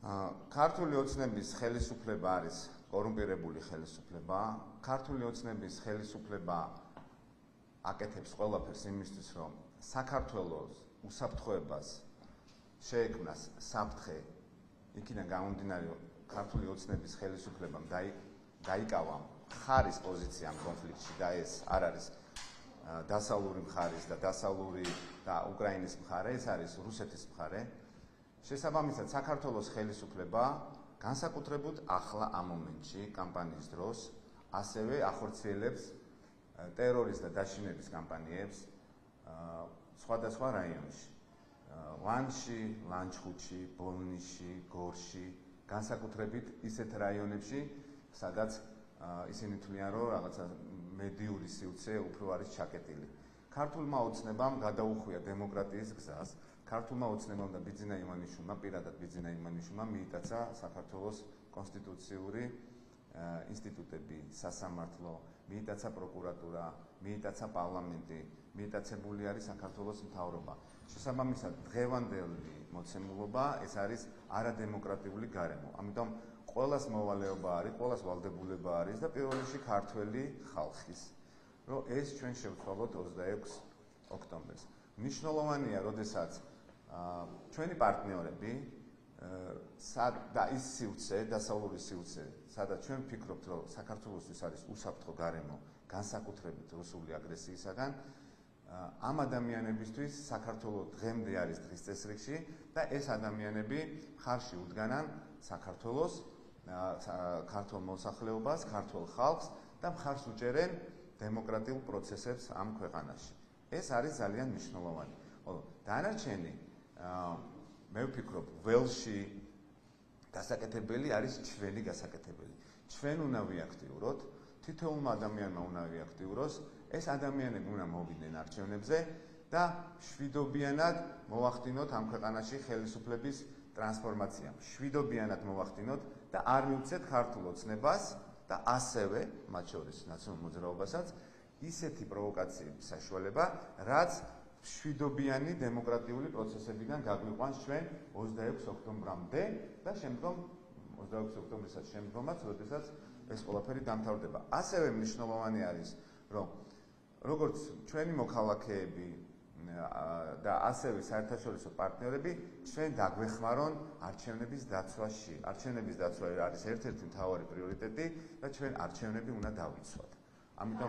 ქართული ოცნების ხელისუფლება არის კორუმპირებული ხელისუფლება. ქართული ოცნების ხელისუფლება აკეთებს ყველაფერს იმისთვის, რომ საქართველოს უსაფრთხოებას შეექმნას საფრთხე, იქიდან გამომდინარე ქართული ოცნების ხელისუფლებამ დაიკავა მხარის პოზიცია ამ კონფლიქტში და ეს არ არის დასავლური მხარის და დასავლური და უკრაინის მხარე, ეს არის რუსეთის მხარე. შესაბამისად, საქართველოს ხელისუფლება განსაკუთრებულად ახლა ამ მომენტში, კამპანიის დროს, ასევე ახორციელებს ტერორის და დაშინების კამპანიებს სხვადასხვა რაიონში. ლანჩში, ლანჩხუთში, ბოლნისში, გორში, განსაკუთრებით ისეთ რაიონებში, სადაც ისინი თვლიან, რომ რაღაცა მედიური სივრცე უფრო არის ჩაკეტილი. ქართულმა ოცნებამ გადაუხვია დემოკრატიის გზას. ქართულმა ოცნებამ და ბიძინა იმანიშვილმა, პირადად ბიძინა იმანიშვილმა მიიტაცა საქართველოს კონსტიტუციური ინსტიტუტები, სასამართლო, მიიტაცა პროკურატურა, მიიტაცა პარლამენტი, მიიტაცებული არის საქართველოს მთავრობა. შესაბამისად, დღევანდელი მოცემულობა ეს არის არადემოკრატიული გარემო. ამიტომ ყველას მოვალეობა არის, ყველას ვალდებულება არის და პირველ რიგში ქართველი ხალხის, რომ ეს ჩვენ შევცვალოთ 26 ოქტომბერს. მნიშვნელოვანია, როდესაც ჩვენი პარტნიორები და ის სივრცე, დასავლური სივრცე, სადაც ჩვენ ვფიქრობთ, რომ საქართველოსთვის არის უსაფრთხო გარემო, განსაკუთრებით რუსული აგრესიისაგან, ამ ადამიანებისთვის საქართველოს დღემდე არის დღის წესრიგში და ეს ადამიანები მხარში უდგანან საქართველოს, ქართულ მოსახლეობას, ქართულ ხალხს და მხარს უჭერენ დემოკრატიულ პროცესებს ამ ქვეყანაში. ეს არის ძალიან მნიშვნელოვანი. დანარჩენი მე ვფიქრობ, ველში გასაკეთებელი არის ჩვენი გასაკეთებელი. ჩვენ უნდა ვიაქტიუროთ, თითოეულმა ადამიანმა უნდა ვიაქტიუროს, ეს ადამიანები უნდა მოვიდნენ არჩევნებზე და შვიდობიანად მოვახდინოთ ამ ქვეყანაში ხელისუფლების ტრანსფორმაცია. შვიდობიანად მოვახდინოთ და არ მივცეთ ქართულ ოცნებას და ასევე, მათ შორის ნაციონალურ მოძრაობასაც, ისეთი პროვოკაციების საშუალება, რაც შვიდობიანი დემოკრატიული პროცესებიდან გაგვიყვანს ჩვენ 26 ოქტომბრამდე და შემდგომ 26 ოქტომბრისაც შემდგომაც, როდესაც ეს ყველაფერი დამთავრდება. ასევე მნიშვნელოვანი არის, რომ როგორც ჩვენი მოქალაქეები და ასევე საერთაშორისო პარტნიორები ჩვენ დაგვეხმარონ არჩევნების დაცვაში. არჩევნების დაცვა არის ერთ-ერთი მთავარი პრიორიტეტი და ჩვენ არჩევნები უნდა დავიცვათ. ამიტომ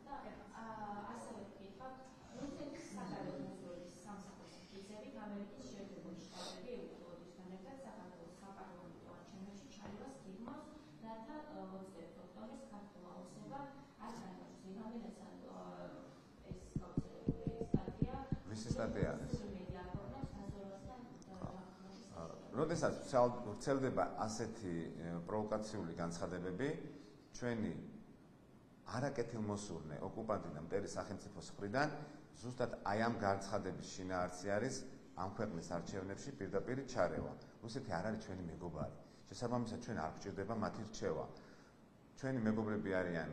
როდესაც ვრცელდება ასეთი პროვოკაციული განცხადებები, ჩვენი არაკეთილმოსურნე ოკუპანტი და მტერი სახელმწიფოს მხრიდან ზუსტად აი ამ განცხადების შინაარსი არის ამ ქვეყნის არჩევნებში პირდაპირ ჩარევა. რუსეთი არ არის ჩვენი მეგობარი. შესაბამისად, ჩვენ არ გვჭირდება მათი რჩევა. ჩვენი მეგობრები არიან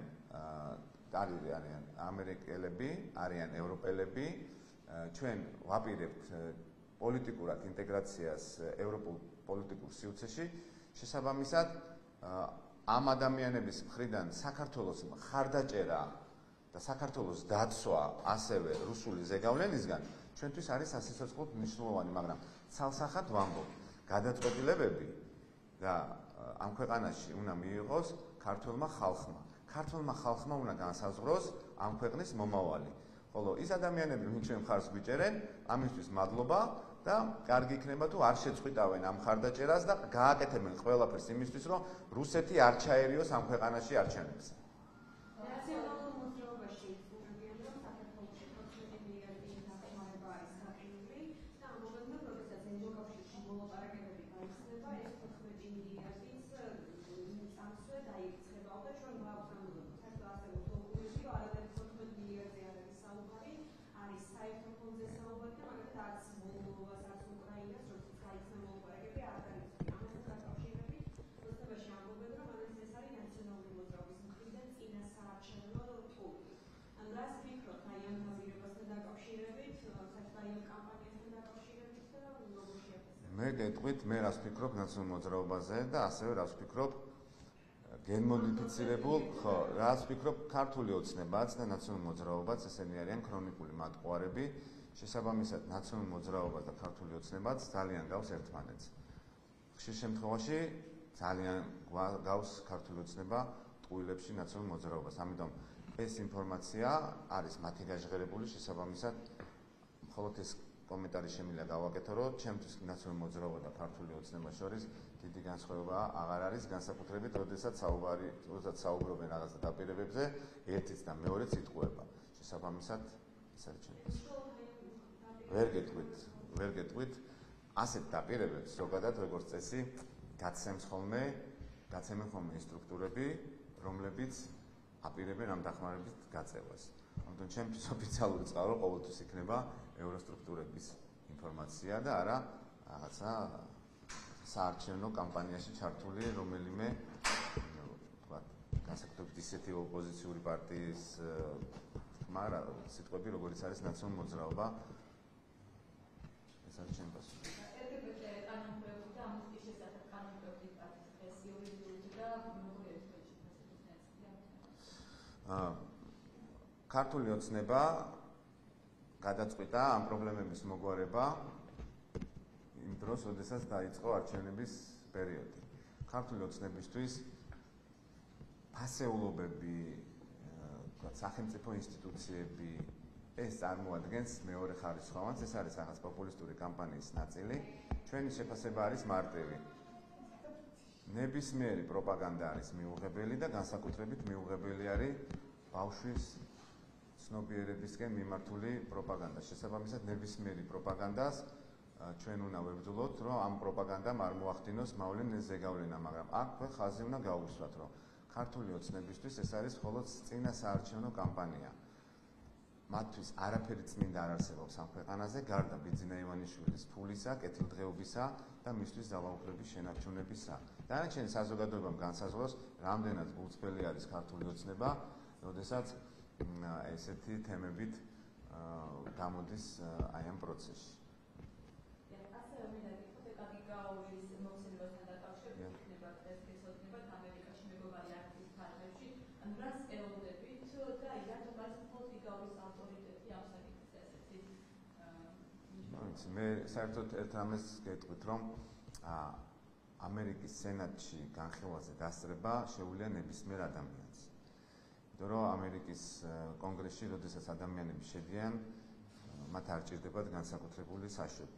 ამერიკელები, არიან ევროპელები. ჩვენ ვაპირებთ პოლიტიკურად ინტეგრაციას ევროპულ პოლიტიკურ სივრცეში. შესაბამისად, ამ ადამიანების მხრიდან საქართველოს მხარდაჭერა და საქართველოს დაცვა ასევე რუსული ზეგავლენისგან ჩვენთვის არის სასიცოცხლოდ მნიშვნელოვანი, მაგრამ ცალსახად ვამბობ, გადაწყვეტილებები და ამ ქვეყანაში უნდა მიიღოს ქართველმა ხალხმა. ქართველმა ხალხმა უნდა განსაზღვროს ამ ქვეყნის მომავალი. ხოლო ის ადამიანები, ვინც ჩვენ მხარს გვიჭერენ, ამისთვის მადლობა და კარგი იქნება თუ არ შეწყვიტავენ ამ მხარდაჭერას და გააკეთებენ ყველაფერს იმისთვის, რომ რუსეთი არ ჩაერიოს ამ ქვეყანაში არჩევნებზე. მე გეტყვით მე რას ვფიქრობ ნაციონალურ მოძრაობაზე და ასევე რას ვფიქრობ გენმოდიფიცირებულ, ხო, რას ვფიქრობ ქართული ოცნებაც და ნაციონალურ მოძრაობაც, ესენი არიან ქრონიკული მატყუარები. შესაბამისად, ნაციონალურ მოძრაობას და ქართული ოცნებაც ძალიან გავს ერთმანეთს. ხშირ შემთხვევაში ძალიან გავს ქართული ოცნება ტყუილებში ნაციონალურ მოძრაობას. ამიტომ ეს ინფორმაცია არის მათი გაჟღერებული, შესაბამისად, მხოლოდ ეს კომენტარი შემიძლია გავაკეთო, რომ ჩემთვის ნაციონალური მოძრაობა და ქართული ოცნება შორის დიდი განსხვავება აღარ არის, განსაკუთრებით, როდესაც საუბრობენ რაღაცა დაპირებებზე, ერთიც და მეორეც იტყუება. შესაბამისად, ეს არის ჩემთვის. ვერ გეტყვით, ასეთ დაპირებებს ზოგადად როგორც წესი გაცემენ ხოლმე ინსტრუქტორები, რომლებიც აპირებენ ამ დახმარებით გაწევას. ამიტომ ჩემთვის ოფიციალური წყარო ყოველთვის იქნება ევროსტრუქტურების ინფორმაცია და არა რაღაცა საარჩევნო კამპანიაში ჩართული რომელიმე განსაკუთრებით ისეთი ოპოზიციური პარტიის სიტყვები, როგორიც არის ნაციონალური მოძრაობა. ეს არის ჩემი პასუხი. ქართული ოცნება გადაწყვიტა ამ პრობლემების მოგვარება იმ დროს, როდესაც დაიწყო არჩევნების პერიოდი. ქართული ოცნებისთვის ფასეულობები, სახელმწიფო ინსტიტუციები ეს წარმოადგენს მეორე ხარისხოვანს, ეს არის რაღაც პოპულისტური კამპანიის ნაწილი. ჩვენი შეფასება არის მარტივი. ნებისმიერი პროპაგანდა არის მიუღებელი და განსაკუთრებით მიუღებელი არის ბავშვის ცნობიერებისკენ მიმართული პროპაგანდა. შესაბამისად, ნებისმიერი პროპაგანდას ჩვენ უნდა ვებრძოლოთ, რომ ამ პროპაგანდამ არ მოახდინოს მოვლენ ზეგავლენა, მაგრამ აქ ხაზი უნდა გაუსვათ, რომ ქართული ოცნებისთვის ეს არის მხოლოდ წინა საარჩევნო კამპანია. მათთვის არაფერი წმინდა არ არსებობს ამ ქვეყანაზე, გარდა ბიძინა ივანიშვილის ფულისა, კეთილდღეობისა და მისთვის ძალაუფლების შენარჩუნებისა. დანარჩენი საზოგადოებამ განსაზღვროს, რამდენად გულწრფელი არის ქართული ოცნება, როდესაც ესეთი თემებით გამოდის აი ამ პროცესში. მე საერთოდ ერთ რამეს გეტყვით, რომ ამერიკის სენატში განხილვაზე დასწრება შეუძლია ნებისმიერ ადამიანს. იმიტომ რომ ამერიკის კონგრესში, როდესაც ადამიანები შედიან, მათ არ ჭირდებათ განსაკუთრებული საშვები.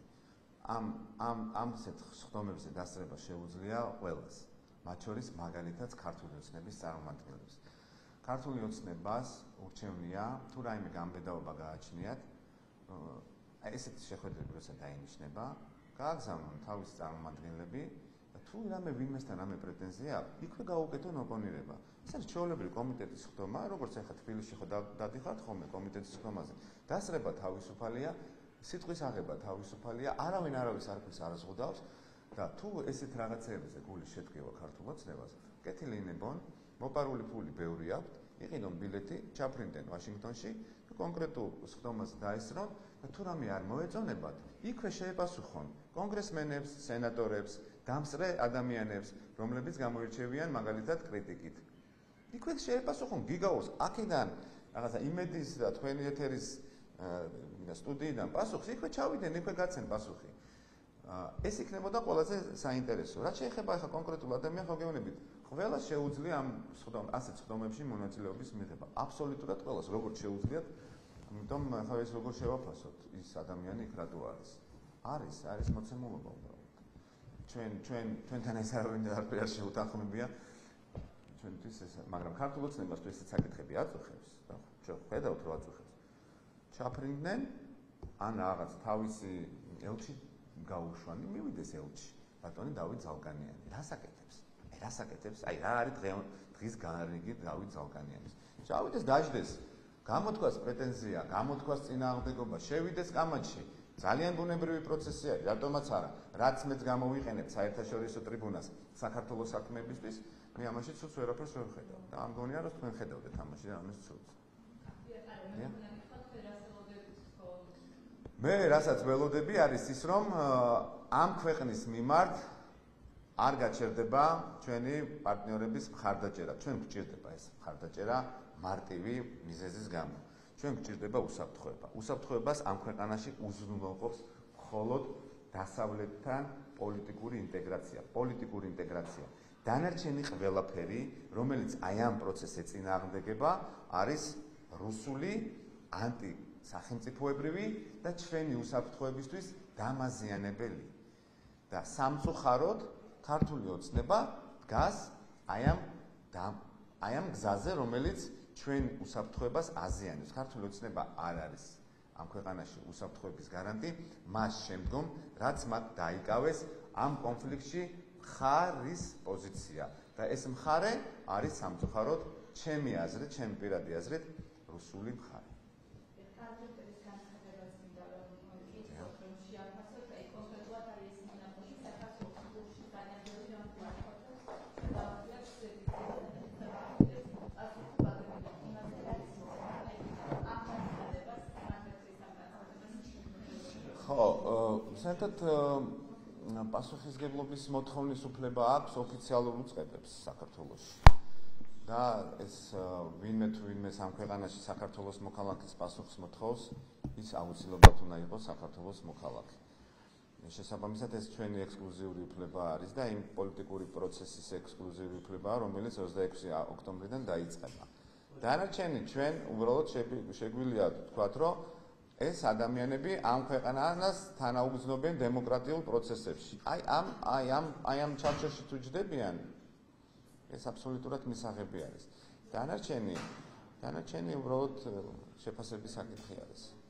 ამ სხდომებზე დასწრება შეუძლია ყველას, მათ შორის მაგალითად ქართული ოცნების წარმომადგენლებს. ქართული ოცნებას ურჩევნია, თუ რაიმე გამბედაობა გააჩნიათ, ესეთი შეხვედრები როცა დაინიშნება, გააგზავნონ თავისი წარმომადგენლები და თუ რამე ვინმესთან რამე პრეტენზია აქვს, იქვე გაუკეთონ ოპონირება. ეს არის ჩვეულებრივი კომიტეტის ხდომა, როგორც ახლა თბილისში ხო დადიხართ ხოლმე კომიტეტის ხდომაზე. დასწრება თავისუფალია, სიტყვის აღება თავისუფალია, არავინ არავის არაფერს არ ზღუდავს და თუ ესეთ რაღაცეებზე გული შედგება ქართულ ოცნებას, კეთილინებონ, მოპარული ფული ბევრი აქვთ, იყიდონ ბილეთი, ჩაფრინდნენ ვაშინგტონში და კონკრეტულ ხდომას დაესწრონ და თუ რამე არ მოეწონებათ, იქვე შეეპასუხონ კონგრესმენებს, სენატორებს, დამსწრე ადამიანებს, რომლებიც გამოირჩევიან მაგალითად კრიტიკით. იქვე შეეპასუხონ გიგაოს აქედან რაღაცა იმედის და თქვენი ეთერის სტუდიიდან პასუხს იქვე ჩავიდნენ, იქვე გაცენ პასუხი. ეს იქნებოდა ყველაზე საინტერესო. რაც შეეხება ახლა კონკრეტულ ადამიანს, ხო გეუბნებით, ყველას შეუძლია ამ ასეთ ხდომებში მონაწილეობის მიღება. აბსოლუტურად ყველას, როგორც შეუძლიათ, ამიტომ ახლა ეს როგორ შევაფასოთ ის ადამიანი იქ რატო არის? არის მოცემულობა უბრალოდ. ჩვენთან ეს არავინ არ შეუთანხმებია ჩვენთვის ეს, მაგრამ ქართულ ოცნებას თუ ესეთ საკითხები აწუხებს, ჩვენ ხედავთ რომ აწუხებს. ჩაფრინდნენ ან რაღაც თავისი ელჩი გაუშვანი მივიდეს ელჩი ბატონი დავით ზალკანიანი. რას აკეთებს? აი რა არის დღის განრიგი დავით ზალკანიანის. ჩავიდეს დაждდეს, გამოთქვას პრეტენზია, გამოთქვას წინააღმდეგობა, შევიდეს კამათში. ძალიან ბუნებრივი პროცესია, რატომაც არა. რაც მეც გამოვიყენებ საერთაშორისო ტრიბუნას საქართველოს საქმეებისთვის, მე ამაში ცუდს ვერაფერს ვერ ხედავ. და ამ გონია რომ თქვენ ხედავდეთ ამაში რამეს ცუდს. მე რასაც ველოდები არის ის, რომ ამ ქვეყნის მიმართ არ გაჩერდება ჩვენი პარტნიორების მხარდაჭერა. ჩვენ გვჭირდება ეს მხარდაჭერა მარტივი მიზეზის გამო. ჩვენ გვჭირდება უსაფრთხოება. უსაფრთხოებას ამ ქვეყანაში უზრუნველყოფს მხოლოდ დასავლეთთან პოლიტიკური ინტეგრაცია. დანარჩენი ყველაფერი, რომელიც აი ამ პროცესს ეწინააღმდეგება, არის რუსული ანტისახელმწიფოებრივი და ჩვენი უსაფრთხოებისთვის დამაზიანებელი. და სამწუხაროდ ქართული ოცნება დგას აი ამ გზაზე, რომელიც ჩვენ უსაფრთხოებას აზიანებს. ქართული ოცნება არ არის ამ ქვეყანაში უსაფრთხოების გარანტი, მას შემდგომ, რაც მათ დაიკავეს ამ კონფლიქტში მხარის პოზიცია. და ეს მხარე არის სამწუხაროდ ჩემი აზრით, ჩემი პირადი აზრით, რუსული მხარე. საერთოდ პასუხისგებლობის მოთხოვნის უფლება აქვს ოფიციალურ უწყებებს საქართველოში. და ეს ვინმე ამ ქვეყანაში საქართველოს მოქალაქის პასუხს მოთხოვს, ის აუცილებლად უნდა იყოს საქართველოს მოქალაქე. შესაბამისად ეს ჩვენი ექსკლუზიური უფლება არის და იმ პოლიტიკური პროცესის ექსკლუზიური უფლებაა, რომელიც 26 ოქტომბრიდან დაიწყება. დანარჩენი ჩვენ უბრალოდ შეგვიძლია ვთქვათ, რომ ეს ადამიანები ამ ქვეყანას თანაუგრძნობენ დემოკრატიულ პროცესებში. აი ამ ჩარჩოში თუ ჯდებიან, ეს აბსოლუტურად მისაღები არის. დანარჩენი უბრალოდ შეფასების საკითხი არის.